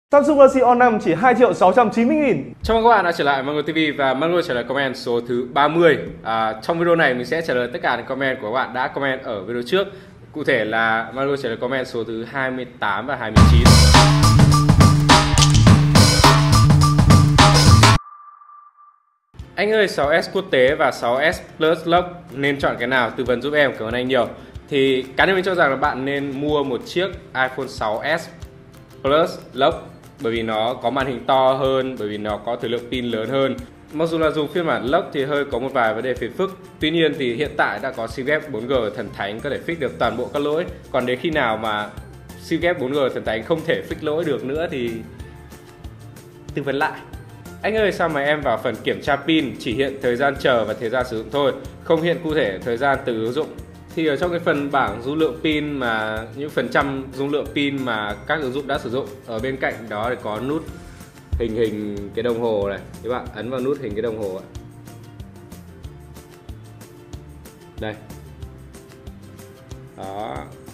Samsung Galaxy O5 chỉ 2.690.000. Chào mừng các bạn đã trở lại Mango TV và Mango trả lời comment số thứ 30. Trong video này mình sẽ trả lời tất cả những comment của các bạn đã comment ở video trước. Cụ thể là Mango trả lời comment số thứ 28 và 29. Anh ơi, 6S quốc tế và 6S Plus Lock nên chọn cái nào? Tư vấn giúp em, cảm ơn anh nhiều. Thì cá nhân mình cho rằng là bạn nên mua một chiếc iPhone 6S Plus Lock, bởi vì nó có màn hình to hơn, bởi vì nó có thời lượng pin lớn hơn. Mặc dù là dùng phiên bản Lock thì hơi có một vài vấn đề phiền phức. Tuy nhiên thì hiện tại đã có sim ghép 4G thần thánh có thể fix được toàn bộ các lỗi. Còn đến khi nào mà sim ghép 4G thần thánh không thể fix lỗi được nữa thì tư vấn lại. Anh ơi, sao mà em vào phần kiểm tra pin chỉ hiện thời gian chờ và thời gian sử dụng thôi, không hiện cụ thể thời gian từ ứng dụng? Thì ở trong cái phần bảng dung lượng pin mà những phần trăm dung lượng pin mà các ứng dụng đã sử dụng, ở bên cạnh đó thì có nút hình cái đồng hồ này. Các bạn ấn vào nút hình cái đồng hồ ạ. Đây. Đó.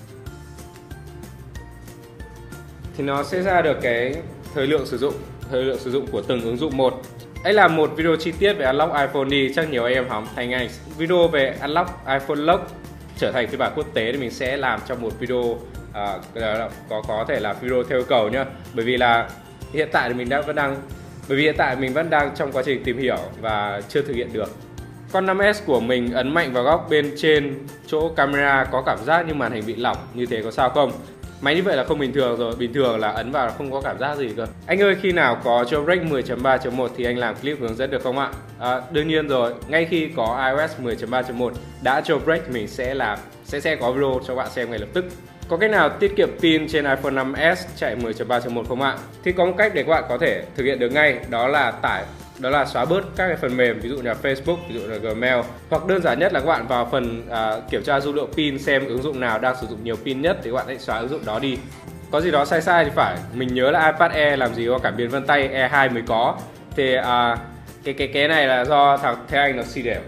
Thì nó sẽ ra được cái thời lượng sử dụng của từng ứng dụng một. Hãy làm một video chi tiết về unlock iPhone đi, chắc nhiều anh em hóng thành anh. Video về unlock iPhone Lock trở thành phiên bản quốc tế thì mình sẽ làm trong một video có thể là video theo yêu cầu nhá. Bởi vì hiện tại mình vẫn đang trong quá trình tìm hiểu và chưa thực hiện được. Con 5S của mình ấn mạnh vào góc bên trên chỗ camera có cảm giác như màn hình bị lỏng, như thế có sao không? Máy như vậy là không bình thường rồi, bình thường là ấn vào không có cảm giác gì cơ. Anh ơi, khi nào có jailbreak 10.3.1 thì anh làm clip hướng dẫn được không ạ? Đương nhiên rồi, ngay khi có iOS 10.3.1 đã jailbreak mình sẽ có video cho bạn xem ngay lập tức. Có cách nào tiết kiệm pin trên iPhone 5S chạy 10.3.1 không ạ? Thì có một cách để các bạn có thể thực hiện được ngay, đó là xóa bớt các cái phần mềm, ví dụ là Facebook, ví dụ là Gmail, hoặc đơn giản nhất là các bạn vào phần kiểm tra dung lượng pin xem ứng dụng nào đang sử dụng nhiều pin nhất thì các bạn hãy xóa ứng dụng đó đi. Có gì đó sai thì phải. Mình nhớ là iPad Air làm gì có cảm biến vân tay, E2 mới có. Thì cái này là do thằng Thế Anh nó xì đều.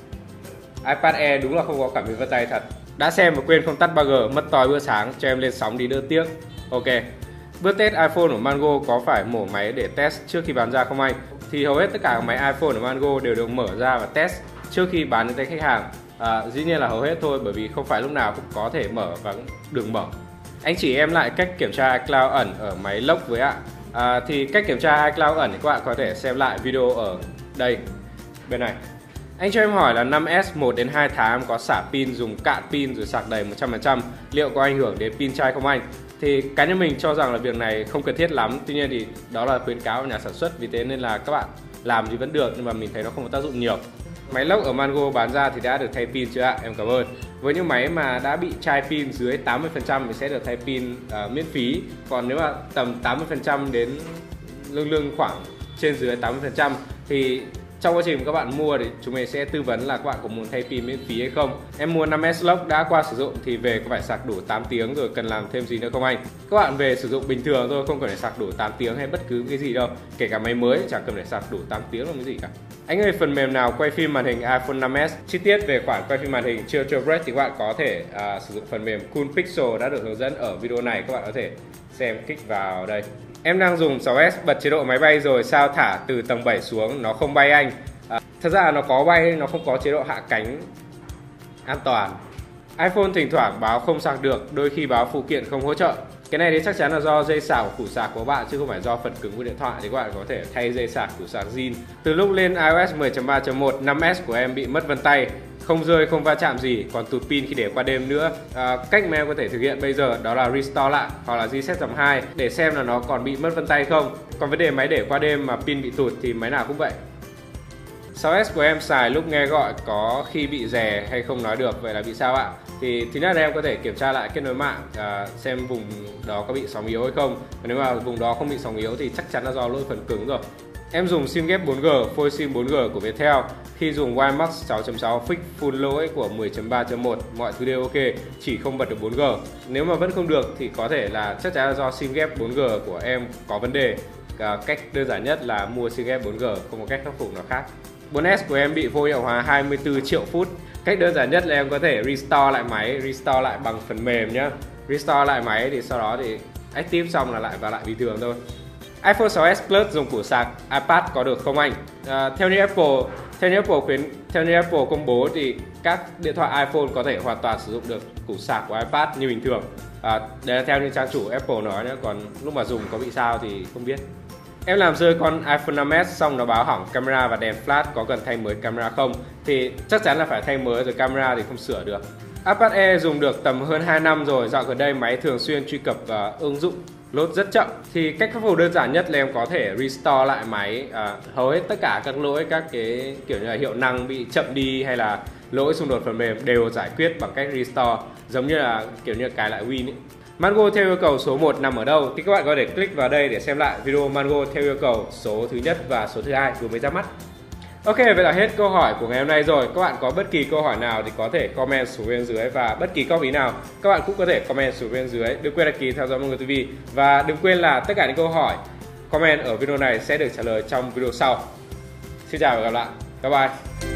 iPad Air đúng là không có cảm biến vân tay thật. Đã xem mà quên không tắt 3G, mất tối bữa sáng, cho em lên sóng đi đỡ tiếc. Ok. Bước test iPhone của Mango có phải mổ máy để test trước khi bán ra không anh? Thì hầu hết tất cả các máy iPhone của Mango đều được mở ra và test trước khi bán đến tay khách hàng. Dĩ nhiên là hầu hết thôi, bởi vì không phải lúc nào cũng có thể mở và cũng đừng mở. Anh chỉ em lại cách kiểm tra iCloud ẩn ở máy Lock với ạ. Thì cách kiểm tra iCloud ẩn thì các bạn có thể xem lại video ở đây, bên này. Anh cho em hỏi là 5S 1 đến 2 tháng có xả pin, dùng cạn pin rồi sạc đầy 100%, liệu có ảnh hưởng đến pin chai không anh? Thì cá nhân mình cho rằng là việc này không cần thiết lắm. Tuy nhiên thì đó là khuyến cáo của nhà sản xuất, vì thế nên là các bạn làm thì vẫn được, nhưng mà mình thấy nó không có tác dụng nhiều. Máy Lock ở Mango bán ra thì đã được thay pin chưa ạ? Em cảm ơn. Với những máy mà đã bị chai pin dưới 80% thì sẽ được thay pin miễn phí. Còn nếu mà tầm 80% đến lương khoảng trên dưới 80% thì trong quá trình các bạn mua thì chúng mình sẽ tư vấn là các bạn có muốn thay pin miễn phí hay không. Em mua 5S Lock đã qua sử dụng thì về có phải sạc đủ 8 tiếng rồi, cần làm thêm gì nữa không anh? Các bạn về sử dụng bình thường thôi, không cần phải sạc đủ 8 tiếng hay bất cứ cái gì đâu. Kể cả máy mới chẳng cần phải sạc đủ 8 tiếng làm cái gì cả. Anh ơi, phần mềm nào quay phim màn hình iPhone 5S? Chi tiết về khoản quay phim màn hình chưa jailbreak thì các bạn có thể sử dụng phần mềm Cool Pixel đã được hướng dẫn ở video này. Các bạn có thể xem, kích vào đây. Em đang dùng 6S bật chế độ máy bay rồi, sao thả từ tầng 7 xuống nó không bay anh? Thật ra là nó có bay, nó không có chế độ hạ cánh an toàn. iPhone thỉnh thoảng báo không sạc được, đôi khi báo phụ kiện không hỗ trợ. Cái này thì chắc chắn là do dây sạc của củ sạc của bạn chứ không phải do phần cứng của điện thoại. Thì các bạn có thể thay dây sạc củ sạc zin. Từ lúc lên iOS 10.3.1, 5S của em bị mất vân tay, không rơi, không va chạm gì, còn tụt pin khi để qua đêm nữa. Cách mà em có thể thực hiện bây giờ đó là restore lại hoặc là reset dòng 2 để xem là nó còn bị mất vân tay không. Còn vấn đề máy để qua đêm mà pin bị tụt thì máy nào cũng vậy. 6S của em xài lúc nghe gọi có khi bị rè hay không nói được, vậy là bị sao ạ? Thì thứ nhất là em có thể kiểm tra lại kết nối mạng, xem vùng đó có bị sóng yếu hay không. Và nếu mà vùng đó không bị sóng yếu thì chắc chắn là do lỗi phần cứng rồi. Em dùng sim ghép 4G, phôi sim 4G của Viettel. Khi dùng WiMAX 6.6 fix full lỗi của 10.3.1, mọi thứ đều ok, chỉ không bật được 4G. Nếu mà vẫn không được thì có thể là chắc chắn là do sim ghép 4G của em có vấn đề. Cách đơn giản nhất là mua sim ghép 4G, không có cách khắc phục nào khác. 4S của em bị vô hiệu hóa 24 triệu phút. Cách đơn giản nhất là em có thể restore lại máy, restore lại bằng phần mềm nhé. Restore lại máy thì sau đó thì active xong là lại và lại bình thường thôi. iPhone 6s Plus dùng củ sạc iPad có được không anh? Theo như Apple công bố thì các điện thoại iPhone có thể hoàn toàn sử dụng được củ sạc của iPad như bình thường. Đấy là theo như trang chủ Apple nói nữa, còn lúc mà dùng có bị sao thì không biết. Em làm rơi con iPhone 5s xong nó báo hỏng camera và đèn flash, có cần thay mới camera không? Thì chắc chắn là phải thay mới rồi, camera thì không sửa được. iPad Air dùng được tầm hơn 2 năm rồi, dạo gần đây máy thường xuyên truy cập ứng dụng load rất chậm. Thì cách khắc phục đơn giản nhất là em có thể restore lại máy. Hầu hết tất cả các lỗi, các cái kiểu như là hiệu năng bị chậm đi hay là lỗi xung đột phần mềm đều giải quyết bằng cách restore, giống như là kiểu như cài lại Win ấy. Mango theo yêu cầu số 1 nằm ở đâu? Thì các bạn có thể click vào đây để xem lại video Mango theo yêu cầu số thứ nhất và số thứ hai vừa mới ra mắt. Ok, vậy là hết câu hỏi của ngày hôm nay rồi. Các bạn có bất kỳ câu hỏi nào thì có thể comment xuống bên dưới, và bất kỳ góp ý nào các bạn cũng có thể comment xuống bên dưới. Đừng quên đăng ký theo dõi Mango TV, và đừng quên là tất cả những câu hỏi comment ở video này sẽ được trả lời trong video sau. Xin chào và gặp lại. Bye bye.